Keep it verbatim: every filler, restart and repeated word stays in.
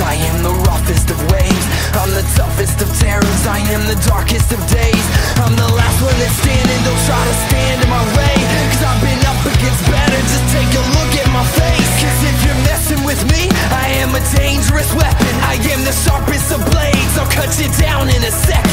I am the roughest of waves. I'm the toughest of terrors, I am the darkest of days. I'm the last one that's standing, don't try to stand in my way, cause I've been up against better, just take a look at my face. Cause if you're messing with me, I am a dangerous weapon. I am the sharpest of blades, I'll cut you down in a second.